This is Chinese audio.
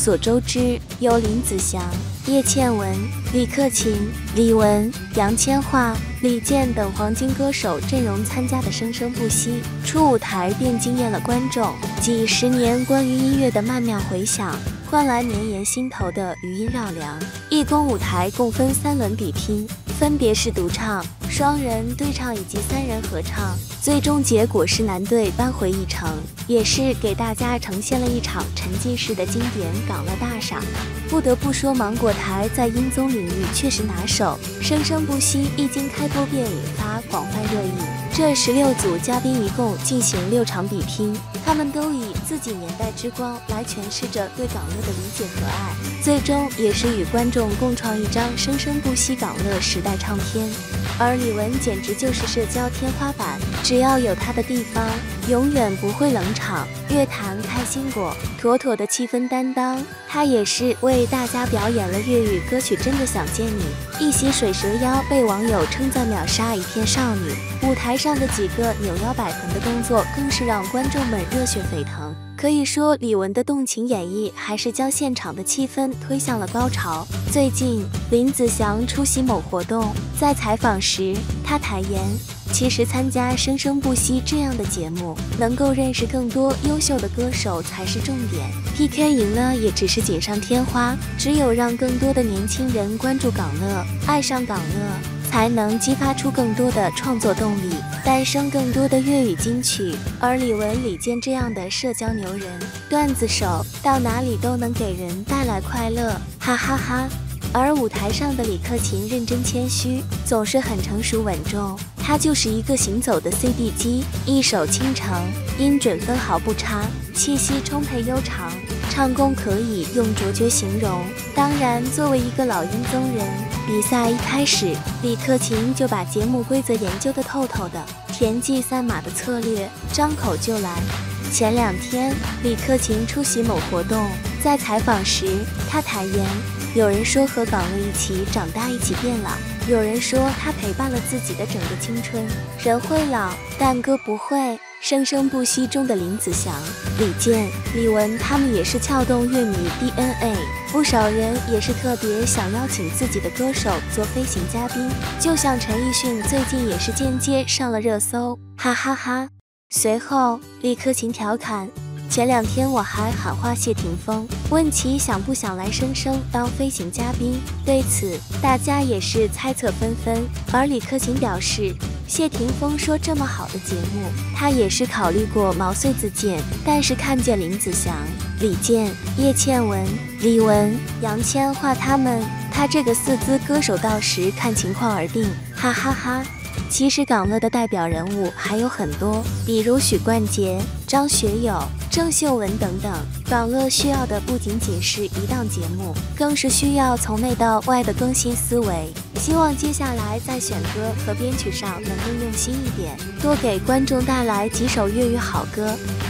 所周知，由林子祥、叶倩文、李克勤、李玟、杨千嬅、李健等黄金歌手阵容参加的《生生不息》，初舞台便惊艳了观众，几10年关于音乐的曼妙回响，换来绵延心头的余音绕梁。一公舞台共分3轮比拼，分别是独唱、双人对唱以及3人合唱，最终结果是男队扳回一城，也是给大家呈现了一场沉浸式的经典港乐大赏。不得不说，芒果台在音综领域确实拿手，《生生不息》一经开播便引发广泛热议。这16组嘉宾一共进行6场比拼，他们都以自己年代之光来诠释着对港乐的理解和爱，最终也是与观众共创一张生生不息港乐时代唱片。而李玟简直就是社交天花板，只要有她的地方，永远不会冷场，乐坛开心果，妥妥的气氛担当。她也是为大家表演了粤语歌曲《真的想见你》，一袭水蛇腰被网友称赞秒杀一片少女，舞台上的几个扭腰摆臀的动作更是让观众们热血沸腾。可以说，李玟的动情演绎还是将现场的气氛推向了高潮。最近，林子祥出席某活动，在采访时，他坦言，其实参加《生生不息》这样的节目，能够认识更多优秀的歌手才是重点。PK 赢了也只是锦上添花，只有让更多的年轻人关注港乐，爱上港乐，才能激发出更多的创作动力，诞生更多的粤语金曲。而李玟、李健这样的社交牛人、段子手，到哪里都能给人带来快乐，哈哈哈。而舞台上的李克勤认真谦虚，总是很成熟稳重，他就是一个行走的 CD 机，一手倾城，音准分毫不差，气息充沛悠长，唱功可以用卓绝形容。当然，作为一个老音综人，比赛一开始，李克勤就把节目规则研究得透透的，田忌赛马的策略，张口就来。前2天，李克勤出席某活动，在采访时，他坦言，有人说和港乐一起长大一起变老，有人说他陪伴了自己的整个青春。人会老，但歌不会。生生不息中的林子祥、李健、李玟，他们也是撬动乐迷 DNA， 不少人也是特别想邀请自己的歌手做飞行嘉宾，就像陈奕迅最近也是间接上了热搜，哈哈哈。随后，李克勤调侃，前2天我还喊话谢霆锋，问其想不想来生生当飞行嘉宾，对此大家也是猜测纷纷。而李克勤表示，谢霆锋说这么好的节目，他也是考虑过毛遂自荐，但是看见林子祥、李健、叶倩文、李玟、杨千嬅他们，他这个4资歌手到时看情况而定，哈哈哈。其实港乐的代表人物还有很多，比如许冠杰、张学友、郑秀文等等。港乐需要的不仅仅是一档节目，更是需要从内到外的更新思维。希望接下来在选歌和编曲上能更用心一点，多给观众带来几首粤语好歌。